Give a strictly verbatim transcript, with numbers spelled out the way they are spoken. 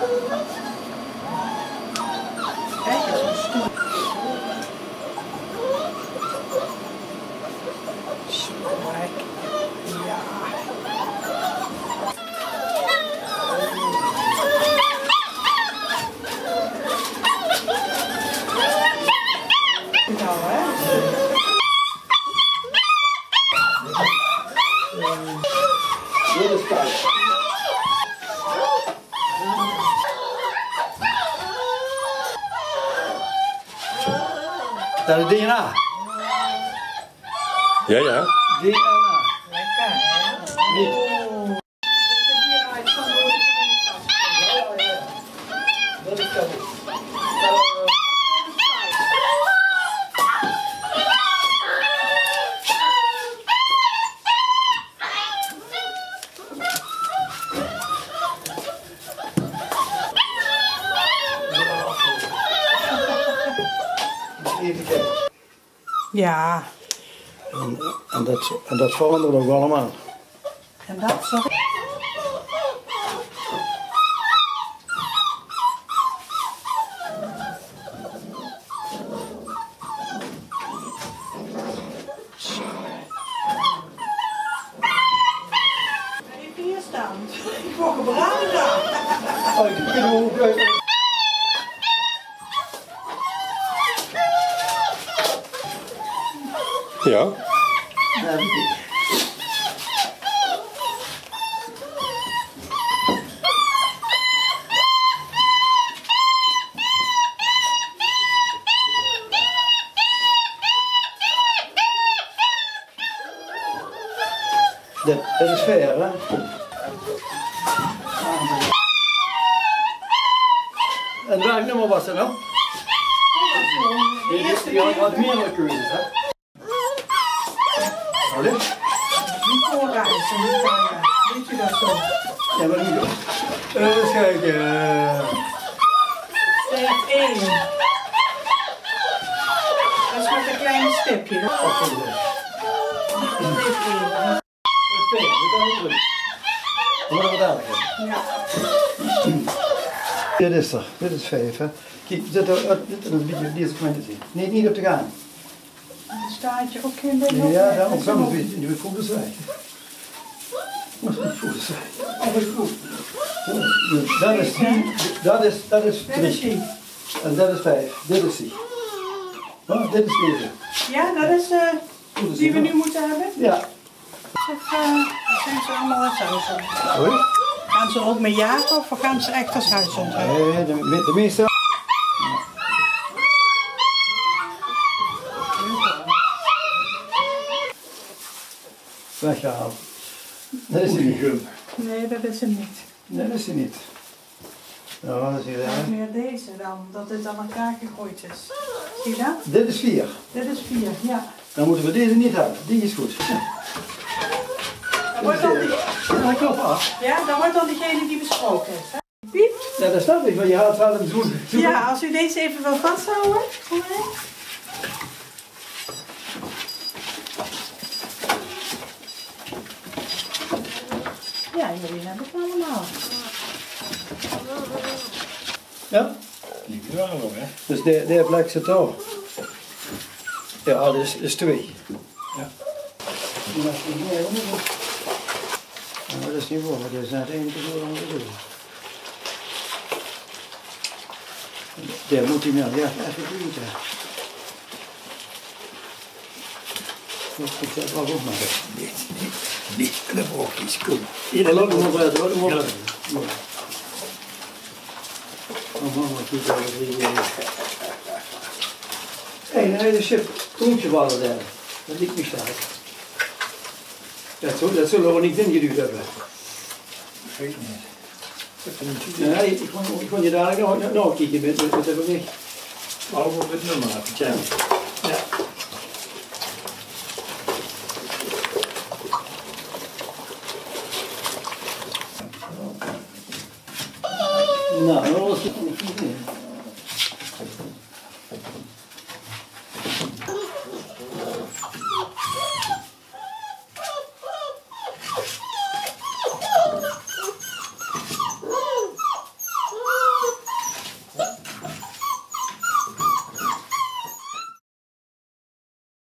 Kijk eens, een stoel. Zo, kijk. Ja. Nou, hè? Dit is thuis. Dat is D N A. Ja, ja. D N A. Lekker, hè? Niet. Dat is dat. Even kijken. Ja. En, en, dat, en dat verandert ook allemaal. En dat, sorry. Even hier staan. Ik word gebraden. Oh, ik weet hoe ik... Ja. Nee, weet ik. Dat, dat is ver, hè? En welk nummer was dat nou? De eerste Je keer. had meerdere keuzes, hè? Oh, dit? Die voorreis en die kan je. Weet je dat zo? Ja, maar nu... Even kijken. Step één. Dat is met een klein stipje. Dat Wat is dit? is één. Dat is twee, dat kan ook goed. Dan moeten we dadelijk hebben. Ja. Dit is er, dit is vijf, hè? Kijk, dit, dit, dit is een beetje deze kant te zien. Nee, niet op te gaan. Dan staat je ook geen beetje op. Ja, daarom kan het niet. Je voelt het zwijgen. Je voelt het zwijgen. Oh, is goed. Dat is, dat is, dat is Dit is drie. die. En dat is vijf. Dit is die. Oh, dit is deze. Ja, dat is uh, Goed te die we zien, nu moeten hebben. Ja. Of uh, zijn ze allemaal als huishouden? Hoi? Gaan ze ook met jagen of gaan ze echt als huishouden? Nee, de, de meeste. Weggehaald. Dat is hij niet. Nee, dat is hem niet. Nee, dat is hij niet. Nou, dat zie je Het is daar. meer deze dan, dat dit aan elkaar gegooid is. Zie je dat? Dit is vier. Dit is vier, ja. Dan moeten we deze niet hebben. Die is goed. Dan wordt dan die, Ja, klop af. ja, dan wordt dan degene die besproken is. Hè? Piep. Ja, dat snap ik, want je haalt wel een zoen. Ja, als u deze even wil vasthouden. Kom maar in. Ja, jullie hebben het allemaal. Ja? Die waren nog, hè? Dus de, de blijkt ze toch. Ja, dat is, is twee. Ja. Die was niet meer, hoor. Nou, dat is niet voor, dat is net één te veel om te doen. Daar moet hij nou, ja, even doen. Ik zet wel op maar. Niet, niet, niet in de brokjes, kom. Hier, loop hem op uit, hoor. Loop hem op. Oh, mama, kijk even. Hé, een hele chip groentje waren daar. Dat liep niet sterk. Dat, zo, dat zullen we niet ingeduwd hebben. Weet niet. Dat vind ik niet. Nee, ik kon, ik kon je dadelijk nog, nog kijken met, met, met hebben we niet. Maar op het nummer even checken. Ja. Nou, dat was het niet meer.